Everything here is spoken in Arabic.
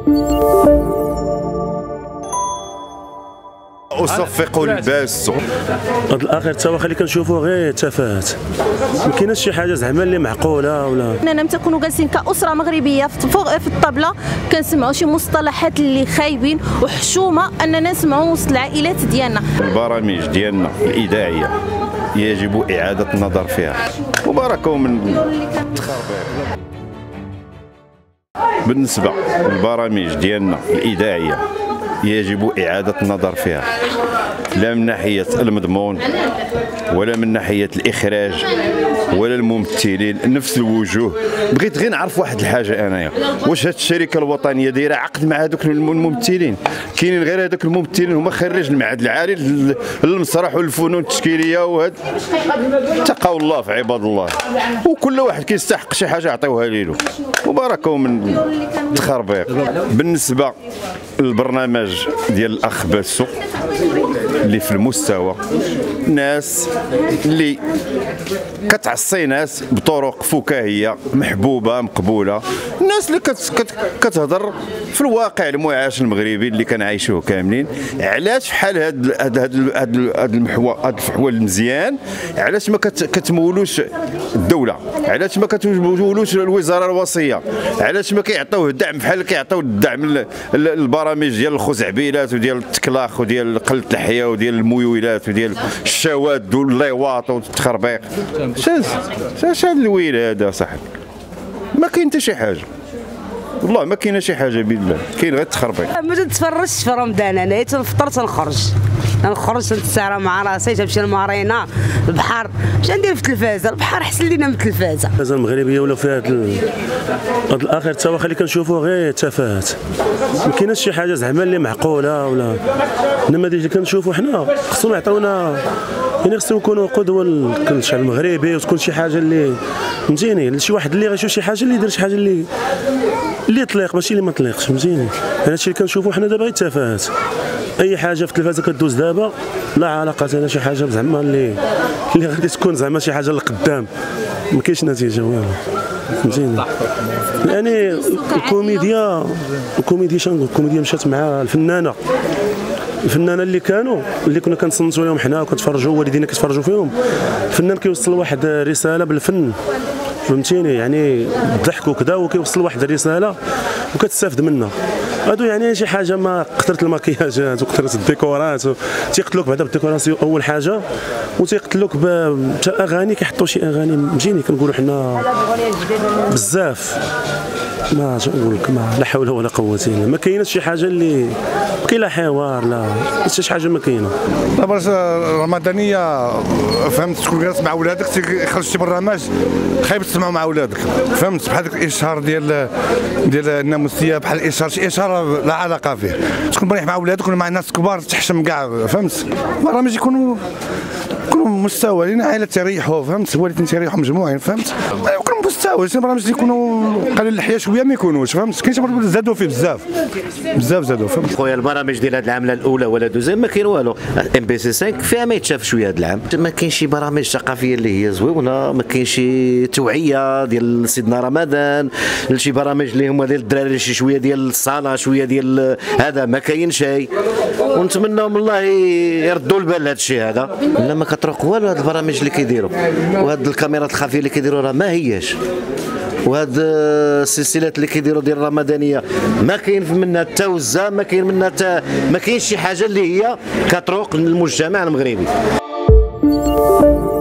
أصفق الباس. هذا الاخر التواخي اللي كنشوفوه غير تفاهات، ما كايناش شي حاجه زعما اللي معقوله ولا. اننا ملي تكونوا جالسين كاسره مغربيه فوق في الطابله كنسمعوا شي مصطلحات اللي خايبين وحشومه اننا نسمعوا وسط العائلات ديالنا. البرامج ديالنا الإذاعية يجب إعادة النظر فيها وبركة من التخربيق. بالنسبة للبرامج ديالنا الإذاعية يجب إعادة النظر فيها، لا من ناحية المضمون ولا من ناحية الإخراج ولا الممثلين نفس الوجوه. بغيت غير نعرف واحد الحاجة أنايا، واش هاد الشركة الوطنية دايرة عقد مع هذوك الممثلين؟ كاينين غير هذوك الممثلين هما خريج المعهد العالي للمسرح والفنون التشكيلية وهاد. اتقوا الله في عباد الله، وكل واحد كيستحق شي حاجة عطيوها ليلو وبركة من التخربيق. بالنسبة البرنامج ديال الاخ باسو اللي في المستوى، ناس اللي كتعصي ناس بطرق فكاهيه محبوبه مقبوله، الناس اللي كتهضر في الواقع المعاش المغربي اللي كنعيشوه كاملين. علاش بحال هاد الفحوى المزيان علاش ما كتمولوش الدوله؟ علاش ما كتمولوش الوزاره الوصيه؟ علاش ما كيعطيوه الدعم بحال كيعطيو الدعم البرامج ديال الخزعبيلات وديال التكلاخ وديال قلة اللحيه وديال الميولات وديال الشواذ والليواط والتخربيق؟ شاش هاد الويل هذا صاحبي؟ ما كاين حتى شي حاجه، والله ما كاينه شي حاجه بالله، كاين غير التخربيق. ما تتفرجش في رمضان، انا تنفطر تنخرج نتسارى مع راسي، تمشي للمارينا البحر، اش ندير في التلفازه؟ البحر احسن لينا من التلفازه. التلفازه المغربيه ولا في هذا الاخر التواخي اللي كنشوفوه غير تفاهات، ما كايناش شي حاجه زعما اللي معقوله ولا. النماذج اللي كنشوفوا حنا خصهم يعطيونا، يعني خصهم يكونوا قدوه للشعب المغربي، وتكون شي حاجه اللي فهمتيني لشي واحد اللي غيشوف شي حاجه اللي يدير شي حاجه اللي تليق ماشي اللي ما تليقش، فهمتيني. هذا الشيء اللي كنشوفوا حنا دابا غير تفاهات. اي حاجه في التلفازه كدوز دابا لا علاقه لها شي حاجه زعما اللي غادي تكون زعما شي حاجه لقدام، ما كاينش نتيجه والو، فهمتيني. يعني الكوميديا شنو الكوميديا مشات مع الفنانه اللي كنا كنصنتوا لهم حنا وكنتفرجوا والدينا كيتفرجوا فيهم. الفنان كيوصل واحد رساله بالفن، فهمتيني، يعني الضحك وكذا، وكيوصل واحد الرساله وكتستافد منها. هادو يعني شي حاجه ما قطره المكياجات وقطره الديكورات تيقتلوك بعدا بالديكوراسيون اول حاجه، وتيقتلوك اغاني كيحطوا شي اغاني فهمتيني كنقولوا حنا بزاف. ما نقول لك لا حول ولا قوه الا بالله، ما كايناش شي حاجه اللي كاين لا حوار لا حتى شي حاجه ما كاينه. دابا رمضانيه فهمت، تكون جالس مع ولادك تيخرج شي برنامج خايب تسمعوا مع ولادك، فهمت، بحال داك الاشهار ديال الناموسيه، بحال الاشهار شي اشهار لا علاقه فيه، تكون مريح مع ولادك ولا مع الناس كبار تحشم كاع، فهمت. برامج يكونوا مستوى لان عائلات تريحوا، فهمت، والدين تريحوا مجموعين، فهمت، يكونوا مستوى. شي برامج يكونوا قليل اللحيه شويه ما يكونوش، فهمت. كاين شي برامج زادوا فيه بزاف زادوا، فهمت. خويا البرامج ديال هذه العامله الاولى ولا دوزيام ما كاين والو. ام بي سي 5 فيها ما يتشاف شويه هذا العام، ما كاينش شي برامج ثقافيه اللي هي زوينه، ما كاينش شي توعيه ديال سيدنا رمضان، شي برامج اللي هما ديال الدراري، شي شويه ديال الصلاه، شويه ديال هذا ما كاين شيء، ونتمناو من الله يردوا البال لهذا الشيء هذا. لا ما كطرق والو هاد البرامج اللي كيديروا، وهاد الكاميرات الخفيه اللي كيديروا راه ما هياش، وهاد السلسلات اللي كيديروا ديال الرمضانيه ما كاين منها التوزه، ما كاين منها ما كاينش شي حاجه اللي هي كتروق للمجتمع المغربي.